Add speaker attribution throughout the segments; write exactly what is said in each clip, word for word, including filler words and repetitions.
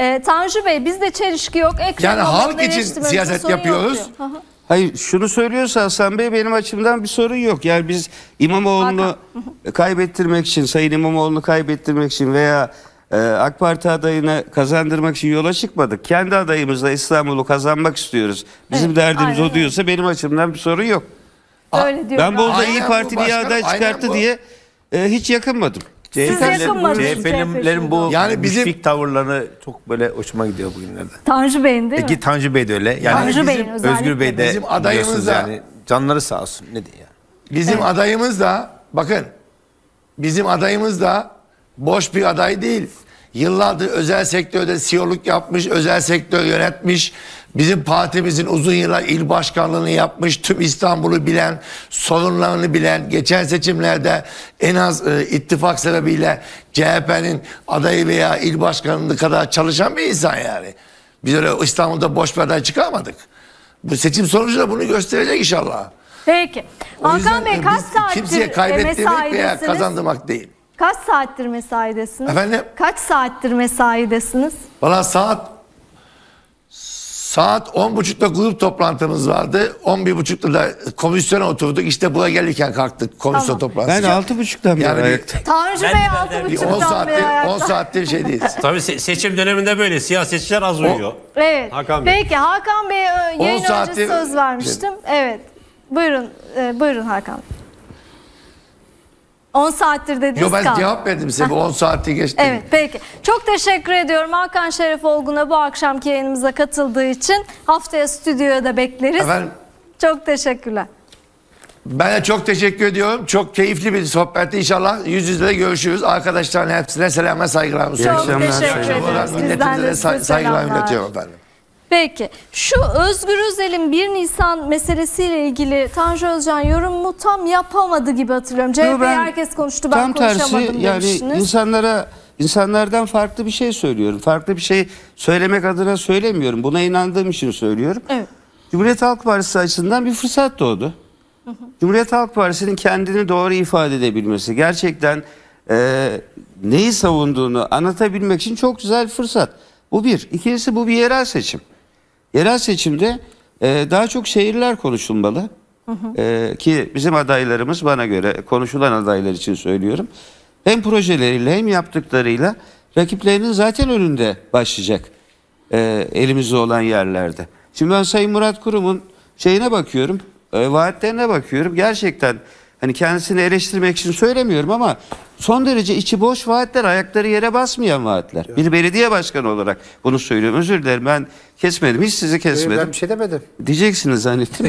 Speaker 1: Ee, Tanju Bey, bizde çelişki yok. Ekrem
Speaker 2: Yani halk için siyaset yapıyoruz.
Speaker 3: Hayır, şunu söylüyorsa Hasan Bey, benim açımdan bir sorun yok. Yani biz İmamoğlu'nu kaybettirmek için, Sayın İmamoğlu'nu kaybettirmek için veya e, AK Parti adayını kazandırmak için yola çıkmadık. Kendi adayımızla İstanbul'u kazanmak istiyoruz. Bizim evet, derdimiz o diyorsa benim açımdan bir sorun yok.
Speaker 1: Öyle diyor.
Speaker 3: Ben Bolu'da İYİ Parti bir aday çıkarttı diye e, hiç yakınmadım.
Speaker 1: C H
Speaker 4: P'lerin bu
Speaker 2: yani bizim
Speaker 4: müşfik tavırlarını çok böyle hoşuma gidiyor bugünlerde.
Speaker 1: Tanju Bey'in değil mi?
Speaker 4: E, Tanju Bey de öyle. Yani
Speaker 1: Tanju Bey'in özellikle.
Speaker 4: Özgür Bey de
Speaker 2: bizim adayımız da
Speaker 4: yani canları sağ olsun. Ne diye yani.
Speaker 2: Bizim
Speaker 1: evet.
Speaker 2: adayımız da bakın bizim adayımız da boş bir aday değil. Yıllardır özel sektörde C E O'luk yapmış, özel sektör yönetmiş. Bizim partimizin uzun yıllar il başkanlığını yapmış, tüm İstanbul'u bilen, sorunlarını bilen, geçen seçimlerde en az e, ittifak sebebiyle C H P'nin adayı veya il başkanlığı kadar çalışan bir insan yani. Biz öyle İstanbul'da boş bir aday çıkarmadık. Bu seçim sonucu da bunu gösterecek inşallah.
Speaker 1: Peki. Hakan Bey, kaç saattir
Speaker 2: kimseye kaybettirmek veya
Speaker 1: mesaidesiniz?
Speaker 2: kazandırmak değil.
Speaker 1: Kaç saattir mesaidesiniz?
Speaker 2: Efendim?
Speaker 1: Kaç saattir mesaidesiniz?
Speaker 2: Valla saat saat on buçukta grup toplantımız vardı. on bir buçukta da komisyona oturduk. İşte buraya gelirken kalktık komisyon
Speaker 1: Tamam.
Speaker 2: toplantısı.
Speaker 3: Ben altı buçuktan beri
Speaker 2: Yani
Speaker 3: ayaktayım.
Speaker 1: Tanju
Speaker 5: Ben
Speaker 1: Bey
Speaker 5: de-
Speaker 1: altı
Speaker 5: ben de-
Speaker 2: bir on
Speaker 1: buçuktan beri
Speaker 2: saattir, on
Speaker 1: ayakta.
Speaker 2: saattir şey değil.
Speaker 5: Tabii se- seçim döneminde böyle siyasetçiler az uyuyor.
Speaker 1: Evet.
Speaker 5: Hakan Bey.
Speaker 1: Peki Hakan Bey'e ö- yayın
Speaker 2: saattir-
Speaker 1: öncesi söz vermiştim. Evet. Buyurun, e, buyurun Hakan Bey. on saattir dediniz.
Speaker 2: Yo ben
Speaker 1: kaldı.
Speaker 2: cevap verdim size. Bu on saati geçti.
Speaker 1: Evet, peki. Çok teşekkür ediyorum Hakan Şeref Olgun'a bu akşamki yayınımıza katıldığı için. Haftaya stüdyoya da bekleriz.
Speaker 2: Efendim,
Speaker 1: Çok teşekkürler.
Speaker 2: ben de çok teşekkür ediyorum. Çok keyifli bir sohbetti. İnşallah yüz yüze de görüşürüz. Arkadaşların hepsine selam ve saygılarımı
Speaker 1: Çok
Speaker 2: sunuyorum.
Speaker 1: teşekkür
Speaker 2: Buradan
Speaker 1: ederiz. Bizden
Speaker 2: milletimize
Speaker 1: de
Speaker 2: de
Speaker 1: size
Speaker 2: say- saygılarımı
Speaker 1: selamlar.
Speaker 2: iletiyorum efendim.
Speaker 1: Peki, şu Özgür Özel'in bir Nisan meselesiyle ilgili Tanju Özcan yorumumu tam yapamadı gibi hatırlıyorum. C H P'yi herkes konuştu, ben
Speaker 3: tam
Speaker 1: konuşamadım
Speaker 3: tersi, yani
Speaker 1: demiştiniz.
Speaker 3: insanlara insanlardan farklı bir şey söylüyorum. Farklı bir şey söylemek adına söylemiyorum. Buna inandığım için söylüyorum.
Speaker 1: Evet.
Speaker 3: Cumhuriyet Halk Partisi açısından bir fırsat doğdu. Hı hı. Cumhuriyet Halk Partisi'nin kendini doğru ifade edebilmesi, gerçekten e, neyi savunduğunu anlatabilmek için çok güzel bir fırsat. Bu bir. İkincisi, bu bir yerel seçim. Yerel seçimde e, daha çok şehirler konuşulmalı. Hı hı. E, ki bizim adaylarımız, bana göre konuşulan adaylar için söylüyorum, hem projeleriyle hem yaptıklarıyla rakiplerinin zaten önünde başlayacak e, elimizde olan yerlerde. Şimdi ben Sayın Murat Kurum'un şeyine bakıyorum, e, vaatlerine bakıyorum. Gerçekten hani kendisini eleştirmek için söylemiyorum ama son derece içi boş vaatler, ayakları yere basmayan vaatler. Bir belediye başkanı olarak bunu söylüyorum. Özür dilerim, ben kesmedim, hiç sizi kesmedim.
Speaker 4: Ben bir şey demedim.
Speaker 3: Diyeceksiniz zannettim.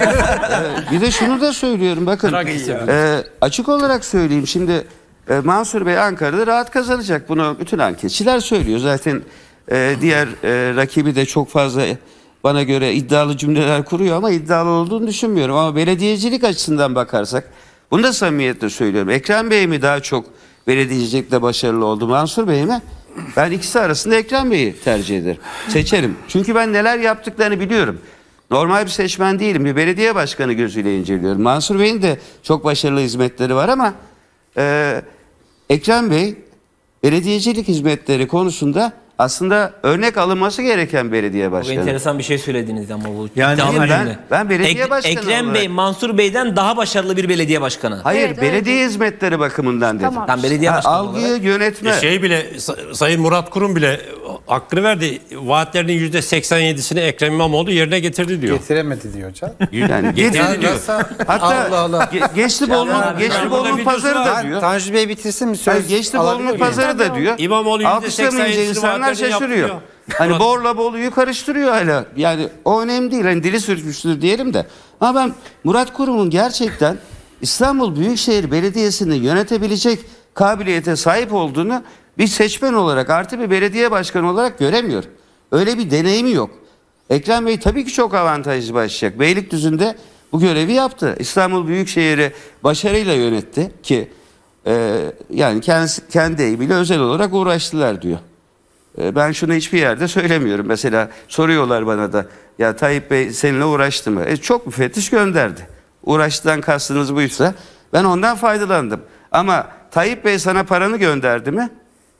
Speaker 3: ee, bir de şunu da söylüyorum, bakın e, açık olarak söyleyeyim. Şimdi e, Mansur Bey Ankara'da rahat kazanacak, bunu bütün anketçiler söylüyor. Zaten e, diğer e, rakibi de çok fazla bana göre iddialı cümleler kuruyor ama iddialı olduğunu düşünmüyorum. Ama belediyecilik açısından bakarsak, bunu da samimiyetle söylüyorum, Ekrem Bey mi daha çok belediyecilikte başarılı oldu, Mansur Bey mi? Ben ikisi arasında Ekrem Bey'i tercih ederim. Seçerim. Çünkü ben neler yaptıklarını biliyorum. Normal bir seçmen değilim. Bir belediye başkanı gözüyle inceliyorum. Mansur Bey'in de çok başarılı hizmetleri var ama e, Ekrem Bey belediyecilik hizmetleri konusunda aslında örnek alınması gereken belediye başkanı.
Speaker 6: Çok enteresan bir şey söylediniz ama bu.
Speaker 3: Yani ben, ben belediye
Speaker 6: Ek,
Speaker 3: başkanı
Speaker 6: Ekrem
Speaker 3: olarak...
Speaker 6: Bey Mansur Bey'den daha başarılı bir belediye başkanı.
Speaker 3: Hayır,
Speaker 1: Evet,
Speaker 3: belediye
Speaker 1: öyle.
Speaker 3: hizmetleri bakımından dedim.
Speaker 1: Tamam.
Speaker 6: Tam belediye
Speaker 3: Ha,
Speaker 6: başkanı
Speaker 3: algıyı
Speaker 6: olarak.
Speaker 3: yönetme.
Speaker 5: E şey bile Sa- Sayın Murat Kurum bile hakkını verdi. Vaatlerinin yüzde seksen yedisini Ekrem İmamoğlu yerine getirdi diyor.
Speaker 4: Getiremedi diyor hocam.
Speaker 3: Yani
Speaker 5: Getirdi
Speaker 3: getirdi
Speaker 5: diyor.
Speaker 4: Nasıl?
Speaker 3: Hatta
Speaker 4: Allah Allah.
Speaker 3: Ge- Geçlibolu'nun
Speaker 5: Ya,
Speaker 3: Geçlibolu'nun
Speaker 5: ya,
Speaker 3: pazarı da
Speaker 5: ya,
Speaker 3: diyor.
Speaker 4: Tanju Bey bitirsin mi söz?
Speaker 3: Hayır, Geçlibolu'nun
Speaker 4: alabilir miyim?
Speaker 3: pazarı da diyor.
Speaker 5: İmamoğlu yüzde seksen
Speaker 3: Alkışlamayınca
Speaker 5: yedisini
Speaker 3: insanlar
Speaker 5: vaatlerini
Speaker 3: şaşırıyor.
Speaker 5: yaptı
Speaker 3: Hani
Speaker 5: diyor.
Speaker 3: Borla Bolu'yu karıştırıyor hala. Yani o önemli değil. Hani dili sürçmüştür diyelim de. Ama ben Murat Kurum'un gerçekten İstanbul Büyükşehir Belediyesi'ni yönetebilecek kabiliyete sahip olduğunu bir seçmen olarak, artı bir belediye başkanı olarak göremiyorum. Öyle bir deneyimi yok. Ekrem Bey tabii ki çok avantajlı başlayacak. Beylikdüzü'nde bu görevi yaptı. İstanbul Büyükşehir'i başarıyla yönetti ki e, yani kendisi, kendi eğimiyle özel olarak uğraştılar diyor. E, ben şunu hiçbir yerde söylemiyorum. Mesela soruyorlar bana da, ya Tayyip Bey seninle uğraştı mı? E, çok müfettiş gönderdi. Uğraştıdan kastınız buysa ben ondan faydalandım. Ama Tayyip Bey sana paranı gönderdi mi?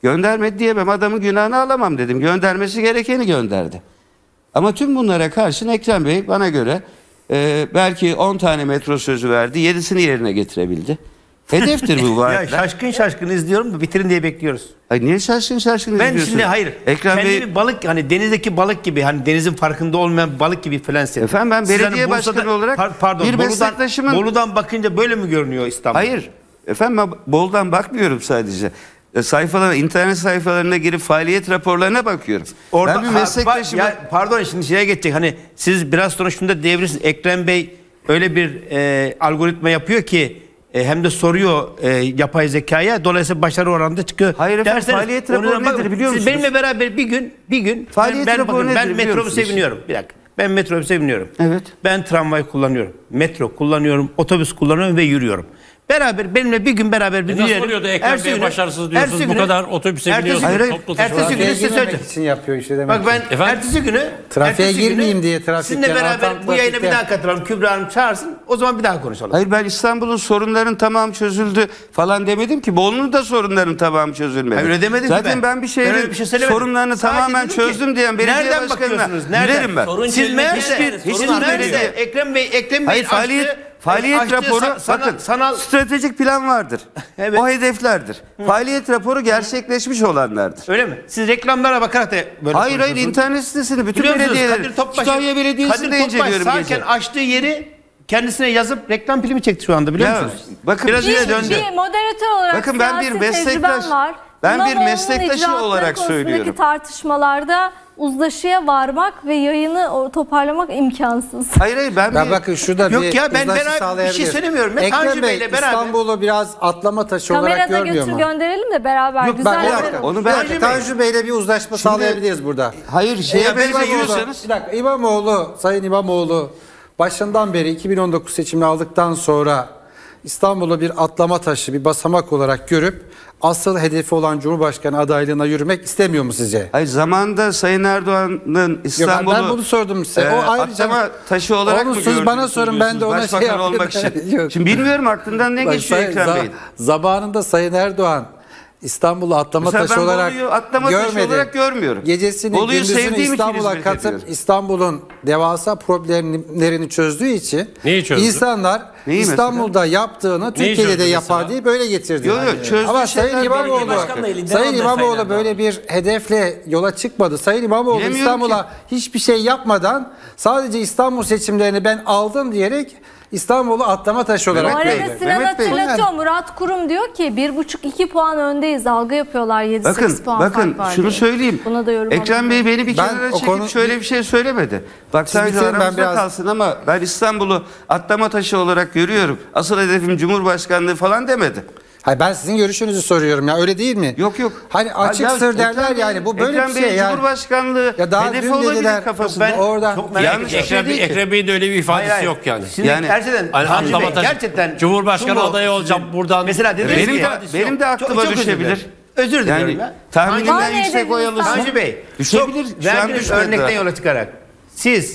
Speaker 3: Göndermedi diyemem, adamın günahını alamam dedim. Göndermesi gerekeni gönderdi. Ama tüm bunlara karşın Ekrem Bey bana göre e, belki on tane metro sözü verdi. yedisini yerine getirebildi. Hedeftir bu
Speaker 4: Ya
Speaker 3: vaatler.
Speaker 4: şaşkın şaşkın izliyorum da bitirin diye bekliyoruz.
Speaker 3: Ay niye şaşkın şaşkın
Speaker 4: Ben
Speaker 3: izliyorsun?
Speaker 4: şimdi hayır.
Speaker 3: Ekrem
Speaker 4: kendimi
Speaker 3: Bey,
Speaker 4: balık hani denizdeki balık gibi hani denizin farkında olmayan balık gibi falan hissettim.
Speaker 3: Efendim ben
Speaker 4: Siz
Speaker 3: belediye
Speaker 4: hani Bursa'da-
Speaker 3: başkanı olarak
Speaker 4: par- pardon,
Speaker 3: bir
Speaker 4: Bolu'dan,
Speaker 3: meslektaşımın-
Speaker 4: Bolu'dan bakınca böyle mi görünüyor İstanbul?
Speaker 3: hayır efendim ben Bol'dan bakmıyorum sadece. E, sayfalara, internet sayfalarına girip faaliyet raporlarına bakıyorum.
Speaker 4: Orada,
Speaker 3: ben bir
Speaker 4: ha,
Speaker 3: meslektaşıma...
Speaker 4: ya, pardon şimdi şeye geçecek hani siz biraz sonra şunu da diyebilirsiniz. Ekrem Bey öyle bir e, algoritma yapıyor ki e, hem de soruyor e, yapay zekaya, dolayısıyla başarı oranında çıkıyor.
Speaker 3: Hayır efendim,
Speaker 4: Derseniz,
Speaker 3: faaliyet
Speaker 4: ona
Speaker 3: raporu
Speaker 4: bakın.
Speaker 3: nedir biliyor
Speaker 4: Siz
Speaker 3: musunuz?
Speaker 4: benimle beraber bir gün bir gün
Speaker 3: Faaliyet
Speaker 4: ben, ben,
Speaker 3: raporu
Speaker 4: bakın,
Speaker 3: nedir
Speaker 4: ben
Speaker 3: biliyor
Speaker 4: metrobüse
Speaker 3: musunuz?
Speaker 4: biniyorum. Bir dakika. Ben metrobüse biniyorum.
Speaker 3: Evet.
Speaker 4: Ben tramvay kullanıyorum. Metro kullanıyorum. Otobüs kullanıyorum ve yürüyorum. Beraber benimle bir gün beraber bir
Speaker 5: E nasıl
Speaker 4: yürüyelim.
Speaker 5: oluyor da Ekrem
Speaker 4: Ertesi
Speaker 5: Bey
Speaker 4: günü-
Speaker 5: başarısız diyorsunuz?
Speaker 4: ertesi
Speaker 5: Bu
Speaker 4: günü-
Speaker 5: kadar otobüse
Speaker 4: ertesi
Speaker 5: biniyorsunuz,
Speaker 4: günü-
Speaker 5: toplu
Speaker 4: ertesi
Speaker 5: taşıma.
Speaker 4: günü
Speaker 7: Trafiğe
Speaker 4: size
Speaker 7: girmemek
Speaker 4: söyleyeceğim.
Speaker 7: için yapıyor işte demek.
Speaker 4: Bak ben
Speaker 5: Efendim?
Speaker 4: ertesi günü
Speaker 7: Trafiğe
Speaker 4: ertesi günü
Speaker 7: girmeyeyim diye trafikten,
Speaker 4: sizinle beraber
Speaker 7: artan
Speaker 4: bu yayına bir
Speaker 7: trafikten.
Speaker 4: daha katılalım. Kübra Hanım çağırsın. O zaman bir daha konuşalım.
Speaker 3: Hayır ben İstanbul'un sorunların tamamı çözüldü falan demedim ki. Bolu'nun da sorunların tamamı çözülmedi.
Speaker 4: Hayır, öyle demedim ki
Speaker 3: Zaten
Speaker 4: ben.
Speaker 3: ben, bir şeyin
Speaker 4: Ben öyle bir şey söylemedim.
Speaker 3: sorunlarını
Speaker 4: Sadece
Speaker 3: tamamen
Speaker 4: dedim ki,
Speaker 3: çözdüm diyen belediye
Speaker 4: nereden
Speaker 3: başkanına
Speaker 4: bakıyorsunuz? Nereden?
Speaker 3: gülerim ben.
Speaker 6: Sorun
Speaker 4: Siz
Speaker 6: çözmek
Speaker 4: meğerse,
Speaker 6: yani.
Speaker 4: siz
Speaker 6: Sorun
Speaker 4: meğerse
Speaker 3: belediye-
Speaker 4: Ekrem Bey, Ekrem Bey'in
Speaker 3: Hayır faaliyet,
Speaker 4: açtığı-
Speaker 3: faaliyet
Speaker 4: açtığı
Speaker 3: raporu
Speaker 4: sa- sana-
Speaker 3: bakın
Speaker 4: sanal
Speaker 3: stratejik plan vardır.
Speaker 4: Evet.
Speaker 3: O hedeflerdir. Faaliyet raporu gerçekleşmiş olanlardır.
Speaker 4: öyle mi? Siz reklamlara bakarak da böyle
Speaker 3: Hayır hayır
Speaker 4: konuşuyorsunuz.
Speaker 3: internet sitesini bütün
Speaker 4: Biliyor musunuz?
Speaker 3: belediyeleri
Speaker 4: Kadir Topbaş,
Speaker 3: Kütahya Belediyesi'nde
Speaker 4: Kadir Topbaş
Speaker 3: inceliyorum
Speaker 4: sağken
Speaker 3: gece.
Speaker 4: açtığı yeri kendisine yazıp reklam filmi çekti şu anda biliyor
Speaker 3: Ya,
Speaker 4: musunuz?
Speaker 3: bakın-
Speaker 4: Biraz
Speaker 1: Bir,
Speaker 4: öyle döndü.
Speaker 1: bir moderatör olarak
Speaker 3: Bakın ben bir
Speaker 1: siyasi
Speaker 3: meslektaş-
Speaker 1: tecrübem var.
Speaker 3: ben bir
Speaker 1: İmamoğlu'nun
Speaker 3: meslektaşı
Speaker 1: icraatları
Speaker 3: olarak
Speaker 1: konusundaki
Speaker 3: söylüyorum.
Speaker 1: tartışmalarda uzlaşıya varmak ve yayını o- toparlamak imkansız.
Speaker 3: Hayır hayır ben
Speaker 7: Ya
Speaker 3: bir-
Speaker 7: bakın şurada
Speaker 4: Yok
Speaker 7: bir
Speaker 4: ya, ben
Speaker 7: uzlaşı
Speaker 4: beraber bir şey
Speaker 7: sağlayabilir.
Speaker 4: söylemiyorum. Ben Tanju
Speaker 7: Ekrem Bey
Speaker 4: Bey'le beraber-
Speaker 7: İstanbul'u biraz atlama taşı olarak
Speaker 1: Kamerada
Speaker 7: görmüyor
Speaker 1: götür
Speaker 7: mu?
Speaker 1: gönderelim de beraber
Speaker 7: Yok
Speaker 1: güzel
Speaker 7: bak bir
Speaker 1: bir-
Speaker 7: dakika.
Speaker 3: Onu
Speaker 7: Bir
Speaker 3: ben-
Speaker 7: dakika, Tanju Bey'le bir uzlaşma sağlayabiliriz burada.
Speaker 3: hayır şeye
Speaker 7: Ya
Speaker 3: benziyorsanız
Speaker 7: İmamoğlu, bir dakika İmamoğlu, Sayın İmamoğlu başından beri iki bin on dokuz seçimini aldıktan sonra İstanbul'u bir atlama taşı, bir basamak olarak görüp asıl hedefi olan Cumhurbaşkanı adaylığına yürümek istemiyor mu sizce?
Speaker 3: Hayır zamanında Sayın Erdoğan'ın
Speaker 7: Yok,
Speaker 3: İstanbul'u
Speaker 7: ben bunu sordum size.
Speaker 3: e,
Speaker 7: O ayrıca
Speaker 3: atlama taşı olarak
Speaker 7: onu
Speaker 3: mı
Speaker 7: siz bana
Speaker 3: gördünüz
Speaker 7: sorun, ben de
Speaker 3: diyorsunuz,
Speaker 7: ona şey
Speaker 3: başbakan
Speaker 7: yapayım.
Speaker 3: olmak için.
Speaker 7: Yok.
Speaker 3: Şimdi bilmiyorum aklından ne
Speaker 7: Bak,
Speaker 3: geçiyor
Speaker 7: Sayın-
Speaker 3: Ekrem
Speaker 7: za-
Speaker 3: Bey'in.
Speaker 7: Zamanında Sayın Erdoğan İstanbul'u atlama
Speaker 3: Mesela
Speaker 7: taşı
Speaker 3: ben
Speaker 7: olarak
Speaker 3: Bolu'yu atlama taşı
Speaker 7: görmedi.
Speaker 3: olarak görmüyorum.
Speaker 7: Gecesini
Speaker 3: Bolu'yu
Speaker 7: gündüzünü
Speaker 3: sevdiğim için
Speaker 7: İstanbul'a
Speaker 3: hizmet
Speaker 7: katıp
Speaker 3: ediyorum.
Speaker 7: İstanbul'un devasa problemlerini çözdüğü için
Speaker 5: Neyi çözdü?
Speaker 7: insanlar
Speaker 3: Neyi
Speaker 7: İstanbul'da yaptığını Türkiye'de de
Speaker 5: çözdü
Speaker 7: yapar
Speaker 5: mesela?
Speaker 7: diye böyle getirdi.
Speaker 3: Yok, yok, çözdüğü
Speaker 7: Ama
Speaker 3: şeyler
Speaker 7: Sayın İmamoğlu,
Speaker 3: belediye
Speaker 6: başkanı da elinden
Speaker 7: Sayın
Speaker 6: aldı
Speaker 7: İmamoğlu
Speaker 6: Sayın
Speaker 7: böyle bir hedefle yola çıkmadı. Sayın İmamoğlu
Speaker 3: Bilemiyorum
Speaker 7: İstanbul'a hiçbir şey yapmadan sadece İstanbul seçimlerini ben aldım diyerek İstanbul'u atlama taşı
Speaker 1: Bu
Speaker 7: olarak
Speaker 1: arada
Speaker 7: gördü.
Speaker 1: Sinan
Speaker 3: Mehmet Bey.
Speaker 1: hatırlatıyor. Murat Kurum diyor ki bir buçuk iki puan öndeyiz. Algı yapıyorlar yedi
Speaker 3: Bakın
Speaker 1: sekiz puan
Speaker 3: bakın
Speaker 1: fark var
Speaker 3: şunu
Speaker 1: diye.
Speaker 3: söyleyeyim.
Speaker 1: Buna da yorum
Speaker 3: Ekrem Bey
Speaker 1: alabilirim.
Speaker 3: beni bir
Speaker 7: Ben
Speaker 3: kenara
Speaker 7: o
Speaker 3: çekip
Speaker 7: konu-
Speaker 3: şöyle bir şey söylemedi. Bak sadece
Speaker 7: bitirin, ben
Speaker 3: aramızda
Speaker 7: biraz-
Speaker 3: kalsın ama ben İstanbul'u atlama taşı olarak görüyorum. Asıl hedefim Cumhurbaşkanlığı falan demedi.
Speaker 7: Hayır, ben sizin görüşünüzü soruyorum ya, öyle değil mi?
Speaker 3: Yok yok.
Speaker 7: Hani açık
Speaker 3: Ya
Speaker 7: sır derler
Speaker 3: Ekrem Bey-
Speaker 7: yani, bu böyle
Speaker 3: Ekrem
Speaker 7: bir
Speaker 3: Bey
Speaker 7: şey yani.
Speaker 3: Cumhurbaşkanlığı
Speaker 7: Ya daha
Speaker 3: hedefi
Speaker 7: dün
Speaker 3: olabilir
Speaker 7: dediler,
Speaker 3: kafasında.
Speaker 7: ben oradan
Speaker 4: çok merak
Speaker 3: Yanlış
Speaker 4: ediyorum.
Speaker 3: bir şey
Speaker 5: Ekrem,
Speaker 3: değil ki.
Speaker 5: Ekrem Bey'in de öyle bir ifadesi
Speaker 4: Hayır, hayır.
Speaker 5: yok yani.
Speaker 4: Şimdi
Speaker 3: Yani-
Speaker 4: gerçekten
Speaker 5: Hani
Speaker 4: Tanju Bey,
Speaker 5: atlama taşı-
Speaker 4: gerçekten
Speaker 5: Cumhurbaşkanı
Speaker 4: şu mu?
Speaker 5: adayı olacağım buradan.
Speaker 4: Mesela dediniz
Speaker 3: Benim
Speaker 4: ki
Speaker 3: de, benim de aklıma
Speaker 4: Çok- çok özür
Speaker 3: düşebilir.
Speaker 4: dilerim. Özür dilerim
Speaker 3: Yani
Speaker 4: ya.
Speaker 3: tahminimden
Speaker 1: Tanju-
Speaker 3: yüksek oy alırsın.
Speaker 4: Tanju Bey,
Speaker 3: Düşebilir.
Speaker 4: çok
Speaker 3: Şu an
Speaker 4: verdiğiniz
Speaker 3: düşmedi
Speaker 4: örnekten
Speaker 3: daha.
Speaker 4: yola çıkarak siz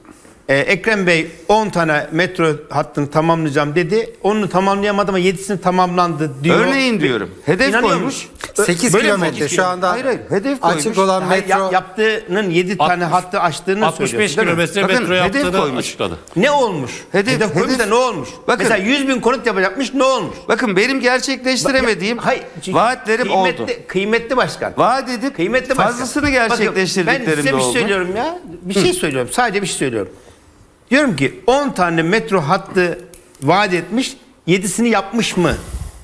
Speaker 4: e, Ekrem Bey on tane metro hattını tamamlayacağım dedi. Onu tamamlayamadı ama yedisini tamamlandı diyor.
Speaker 3: Örneğin diyorum. Hedef
Speaker 4: İnanıyor
Speaker 3: koymuş.
Speaker 4: musun?
Speaker 7: sekiz
Speaker 4: Böyle mi
Speaker 7: kilometre
Speaker 4: oldu?
Speaker 7: şu anda
Speaker 3: Hayır, hayır, hedef
Speaker 7: açık
Speaker 3: koymuş.
Speaker 7: olan
Speaker 4: Hayır,
Speaker 7: metro.
Speaker 4: yap- yaptığının yedi tane
Speaker 5: altmış
Speaker 4: hattı açtığını
Speaker 5: altmış beş
Speaker 4: söylüyorsun değil mi?
Speaker 5: kilometre
Speaker 3: Bakın,
Speaker 5: metro
Speaker 3: hedef
Speaker 5: yaptığını
Speaker 3: koymuş.
Speaker 5: açıkladı.
Speaker 4: Ne olmuş?
Speaker 3: Hedef-
Speaker 4: Hedef, koymuş da
Speaker 3: hedef-
Speaker 4: ne olmuş?
Speaker 3: Bakın-
Speaker 4: Mesela yüz bin konut yapacakmış, ne olmuş?
Speaker 3: Bakın benim gerçekleştiremediğim
Speaker 4: Hayır,
Speaker 3: vaatlerim
Speaker 4: kıymetli,
Speaker 3: oldu.
Speaker 4: Kıymetli başkan.
Speaker 3: Vaat edip
Speaker 4: Kıymetli başkan.
Speaker 3: fazlasını
Speaker 4: Bakın,
Speaker 3: gerçekleştirdiklerim
Speaker 4: ben size
Speaker 3: de
Speaker 4: bir şey
Speaker 3: oldu.
Speaker 4: söylüyorum ya. Bir şey söylüyorum. Sadece bir şey söylüyorum. Diyorum ki on tane metro hattı vaat etmiş, yedisini yapmış mı?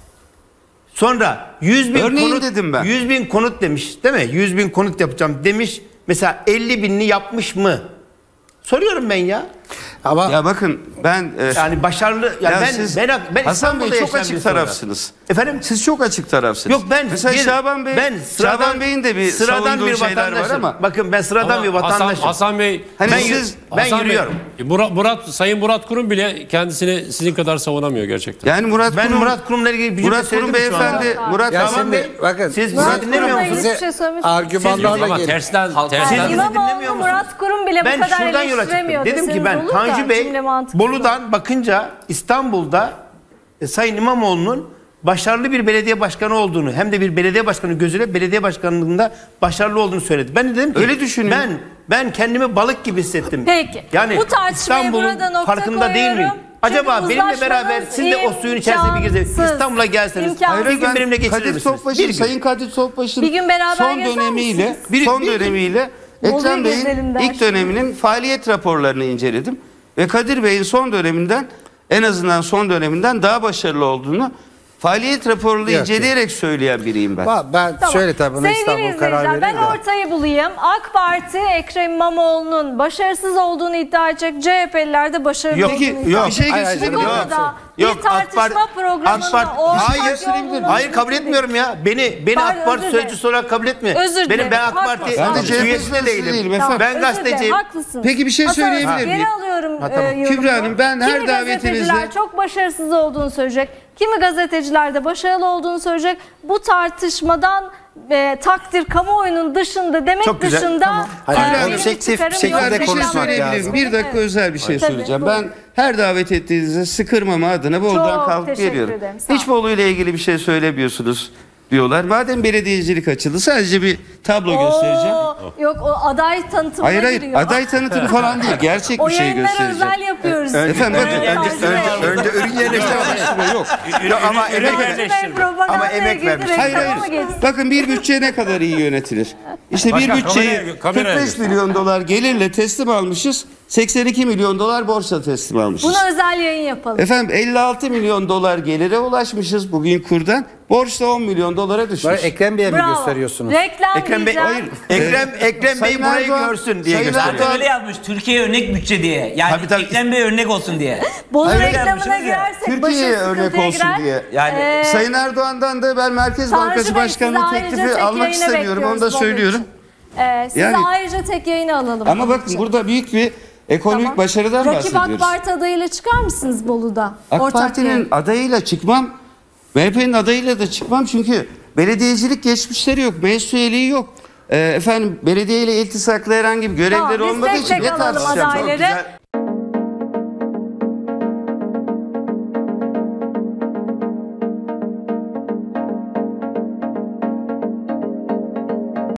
Speaker 4: Sonra yüz bin
Speaker 3: Örneğin
Speaker 4: konut
Speaker 3: dedim ben.
Speaker 4: yüz bin konut demiş, değil mi? yüz bin konut yapacağım demiş. Mesela elli binini yapmış mı? Soruyorum ben ya.
Speaker 7: Ama
Speaker 3: Ya bakın ben e,
Speaker 4: Yani başarılı ya,
Speaker 3: ya
Speaker 4: ben
Speaker 3: siz-
Speaker 4: ben, ben
Speaker 3: Hasan
Speaker 4: İstanbul'da
Speaker 3: Bey çok
Speaker 4: yaşayan
Speaker 3: açık
Speaker 4: birisi olarak.
Speaker 3: tarafsınız.
Speaker 4: Efendim?
Speaker 3: Siz çok açık tarafsınız.
Speaker 4: Yok ben
Speaker 3: mesela
Speaker 4: bir-
Speaker 3: Şaban Bey,
Speaker 4: ben sıradan,
Speaker 3: Şaban Bey'in de bir
Speaker 4: sıradan
Speaker 3: savunduğu
Speaker 4: bir
Speaker 3: şeyler var
Speaker 4: vatandaşım.
Speaker 3: ama
Speaker 4: Bakın ben sıradan
Speaker 5: Ama
Speaker 4: bir
Speaker 5: Hasan,
Speaker 4: vatandaşım.
Speaker 5: Hasan Bey,
Speaker 3: Hani
Speaker 4: ben
Speaker 3: siz
Speaker 4: ben
Speaker 5: Hasan Bey,
Speaker 4: yürüyorum.
Speaker 5: Murat, Murat, Sayın Murat Kurum bile kendisini sizin kadar savunamıyor gerçekten.
Speaker 3: yani Murat
Speaker 4: Ben
Speaker 3: Kurum
Speaker 4: Murat Kurum'la ilgili bir cümle
Speaker 3: Murat Kurum
Speaker 4: söyledim mi şu anda?
Speaker 3: beyefendi Murat
Speaker 7: ya
Speaker 3: Şaban
Speaker 7: şimdi
Speaker 3: Bey
Speaker 7: bakın
Speaker 4: Siz
Speaker 7: Murat
Speaker 4: Murat dinlemiyor
Speaker 7: Kurum
Speaker 4: musunuz?
Speaker 7: bize
Speaker 1: Hiçbir şey söylemiş.
Speaker 5: Yok
Speaker 7: argümanlarla
Speaker 5: ama
Speaker 7: gelip
Speaker 5: tersten,
Speaker 6: Halk-
Speaker 5: tersten
Speaker 4: Siz-
Speaker 1: İmamoğlu,
Speaker 4: dinlemiyor musunuz?
Speaker 1: Murat Kurum bile
Speaker 4: Ben
Speaker 1: bu kadar
Speaker 4: şuradan yola
Speaker 1: eleştiremiyor
Speaker 4: çıktım. Dedim ki
Speaker 1: deseniz
Speaker 4: ben
Speaker 1: olur da
Speaker 4: Tanju Bey
Speaker 1: cümle mantıklı.
Speaker 4: Bolu'dan bakınca İstanbul'da e, Sayın İmamoğlu'nun başarılı bir belediye başkanı olduğunu, hem de bir belediye başkanı gözüyle belediye başkanlığında başarılı olduğunu söyledi. Ben de dedim ki
Speaker 3: Öyle düşünüyorum.
Speaker 4: ben ben kendimi balık gibi hissettim.
Speaker 1: Peki.
Speaker 4: Yani
Speaker 1: Bu tartışmaya
Speaker 4: İstanbul'un
Speaker 1: burada nokta
Speaker 4: farkında değil miyim?
Speaker 1: koyuyorum.
Speaker 4: Acaba
Speaker 1: Çünkü
Speaker 4: benimle beraber siz de o suyun içerisine bir gezdiniz.
Speaker 1: imkansız.
Speaker 4: İstanbul'a gelseniz
Speaker 1: İmkansız.
Speaker 4: bir gün benimle geçirir
Speaker 3: Kadir
Speaker 4: misiniz?
Speaker 3: Topbaş'ın,
Speaker 4: Bir gün.
Speaker 3: Sayın Kadir Topbaş'ın
Speaker 1: Bir gün beraber
Speaker 3: son
Speaker 1: gezer
Speaker 3: dönemiyle
Speaker 1: misiniz?
Speaker 4: Bir-
Speaker 3: son
Speaker 4: bir gün.
Speaker 3: dönemiyle
Speaker 1: Bolu'yu
Speaker 3: Ekrem Bey'in
Speaker 1: gezelim der.
Speaker 3: ilk döneminin faaliyet raporlarını inceledim ve Kadir Bey'in son döneminden, en azından son döneminden daha başarılı olduğunu faaliyet raporunu
Speaker 7: Yok,
Speaker 3: inceleyerek söyleyen biriyim ben.
Speaker 7: Va- Ben
Speaker 1: Tamam.
Speaker 7: şöyle tabii buna
Speaker 1: Sevgili
Speaker 7: İstanbul karar
Speaker 1: izleyiciler, ben
Speaker 7: verir de.
Speaker 1: ortayı bulayım. AK Parti Ekrem İmamoğlu'nun başarısız olduğunu iddia edecek. C H P'liler de başarılı
Speaker 4: Yok,
Speaker 1: olduğunu
Speaker 3: Peki
Speaker 1: iddia
Speaker 3: bir şey
Speaker 7: Hayır, hayır,
Speaker 3: göstereyim.
Speaker 1: Bu
Speaker 7: yok.
Speaker 1: konuda
Speaker 4: Yok,
Speaker 1: bir tartışma
Speaker 4: AK Parti-
Speaker 1: programında
Speaker 4: AK Parti-
Speaker 1: ortak
Speaker 4: Hayır,
Speaker 1: yol
Speaker 4: Hayır kabul
Speaker 1: bulunması
Speaker 4: etmiyorum ya. Beni beni
Speaker 1: Pardon,
Speaker 4: AK Parti
Speaker 1: özür dilerim.
Speaker 4: sözcüsü olarak kabul etmiyor.
Speaker 1: Özür
Speaker 4: Benim
Speaker 1: dilerim,
Speaker 4: ben AK
Speaker 1: haklısın.
Speaker 4: Parti
Speaker 3: Ben de C H P
Speaker 4: üyesi de
Speaker 3: sözcüsü
Speaker 4: değilim.
Speaker 3: değilim efendim.
Speaker 4: Ben
Speaker 1: Özür dilerim,
Speaker 4: gazeteciyim.
Speaker 1: haklısınız.
Speaker 3: Peki bir şey
Speaker 1: Hasan,
Speaker 3: söyleyebilir
Speaker 1: Geri
Speaker 3: miyim?
Speaker 1: alıyorum
Speaker 7: Ha, tamam.
Speaker 1: e, yorumu.
Speaker 3: Kübra Hanım, ben her
Speaker 1: Kimi
Speaker 3: davetinizde-
Speaker 1: gazeteciler çok başarısız olduğunu söyleyecek. Kimi gazeteciler de başarılı olduğunu söyleyecek. Bu tartışmadan e, takdir kamuoyunun dışında demek
Speaker 4: Çok güzel,
Speaker 1: dışında
Speaker 4: tamam.
Speaker 7: Hayır,
Speaker 1: e,
Speaker 7: yani
Speaker 1: benim bir
Speaker 7: objektif
Speaker 1: çıkarım
Speaker 7: şekilde
Speaker 1: yok.
Speaker 3: Ben bir şey
Speaker 7: konuşmak
Speaker 3: söyleyebilirim.
Speaker 7: lazım.
Speaker 3: Bir dakika
Speaker 1: Evet.
Speaker 3: özel bir şey
Speaker 1: Tabii,
Speaker 3: söyleyeceğim.
Speaker 1: buyurun.
Speaker 3: Ben her davet ettiğinizde sıkırmama adına Bolu'dan
Speaker 1: Çok
Speaker 3: kalkıp
Speaker 1: teşekkür
Speaker 3: geliyorum.
Speaker 1: ederim, sağ
Speaker 3: Hiç
Speaker 1: olun.
Speaker 3: Bolu ile ilgili bir şey söylemiyorsunuz diyorlar. Madem belediyecilik açıldı, sadece bir tablo göstereceğim.
Speaker 1: Oo, yok o aday tanıtımına
Speaker 3: Hayır hayır,
Speaker 1: giriyor.
Speaker 3: aday tanıtımı falan değil. Gerçek
Speaker 1: O
Speaker 3: bir şey
Speaker 1: yayınları
Speaker 3: göstereceğim.
Speaker 1: özel yapıyoruz.
Speaker 3: Efendim bakın,
Speaker 1: Evet,
Speaker 3: önce-
Speaker 1: Tanju
Speaker 4: Önce,
Speaker 1: Bey.
Speaker 4: önce ürün yerleştirme.
Speaker 3: yok.
Speaker 4: Ama emek
Speaker 1: Tanju Bey
Speaker 5: yerleştirme.
Speaker 1: propagandaya
Speaker 4: Ama emek
Speaker 1: girdi,
Speaker 4: vermiş.
Speaker 3: Hayır
Speaker 1: reklama mı
Speaker 3: hayır.
Speaker 1: geçsin?
Speaker 3: Bakın bir bütçe ne kadar iyi yönetilir. İşte bir
Speaker 5: Başkan,
Speaker 3: bütçeyi
Speaker 5: kameraya- kameraya
Speaker 3: kırk beş
Speaker 5: göster.
Speaker 3: milyon dolar gelirle teslim almışız. seksen iki milyon dolar borçla teslim almışız.
Speaker 1: Buna özel yayın yapalım.
Speaker 3: Efendim elli altı milyon dolar gelire ulaşmışız bugün kurdan. Borç da on milyon dolara
Speaker 7: Böyle
Speaker 3: düşmüş.
Speaker 7: Ekrem Bey'e mi
Speaker 1: Bravo.
Speaker 7: gösteriyorsunuz?
Speaker 1: Reklam
Speaker 4: Ekrem Bey,
Speaker 1: diyeceğim.
Speaker 3: Hayır.
Speaker 4: Ekrem
Speaker 3: Ee,
Speaker 4: Ekrem Bey
Speaker 3: Sayın
Speaker 4: burayı
Speaker 3: Erdoğan-
Speaker 4: görsün diye
Speaker 3: Sayın
Speaker 4: gösteriyor.
Speaker 3: Erdoğan-
Speaker 6: Öyle yazmış. Türkiye örnek bütçe diye. Yani
Speaker 4: Tabii, tabii.
Speaker 6: Ekrem Bey örnek olsun diye.
Speaker 1: Bolu
Speaker 3: Hayır,
Speaker 1: reklamına
Speaker 6: yapmışsınız ya.
Speaker 1: girersek
Speaker 3: Türkiye'ye
Speaker 1: başı
Speaker 3: örnek
Speaker 1: sıkıntıya
Speaker 3: olsun
Speaker 1: girer.
Speaker 3: diye.
Speaker 6: Yani
Speaker 1: Ee,
Speaker 3: Sayın Erdoğan'dan da ben Merkez
Speaker 1: Tanju
Speaker 3: Bankası
Speaker 1: Bey,
Speaker 3: Başkanlığı
Speaker 1: sizi ayrıca
Speaker 3: teklifi
Speaker 1: tek
Speaker 3: almak
Speaker 1: yayına
Speaker 3: istemiyorum. Onu da
Speaker 1: bekliyoruz Bolu
Speaker 3: söylüyorum.
Speaker 1: için. Ee, sizi
Speaker 3: Yani-
Speaker 1: ayrıca tek yayına alalım.
Speaker 3: Ama
Speaker 1: Bolu
Speaker 3: bakın
Speaker 1: için.
Speaker 3: burada büyük bir ekonomik
Speaker 1: Tamam.
Speaker 3: başarıdan
Speaker 1: Rakip AK
Speaker 3: bahsediyoruz.
Speaker 1: Parti adayıyla çıkar mısınız Bolu'da?
Speaker 3: AK
Speaker 1: Ortak
Speaker 3: Parti'nin
Speaker 1: yayın.
Speaker 3: adayıyla çıkmam, M H P'nin adayıyla da çıkmam çünkü belediyecilik geçmişleri yok, meclis üyeliği yok. Ee, efendim belediyeyle iltisaklı herhangi bir görevleri
Speaker 1: Tamam, biz
Speaker 3: olmadığı
Speaker 1: tek
Speaker 3: için
Speaker 1: tek
Speaker 3: ne
Speaker 1: alalım
Speaker 3: tartışacağım?
Speaker 1: adayları.
Speaker 4: güzel.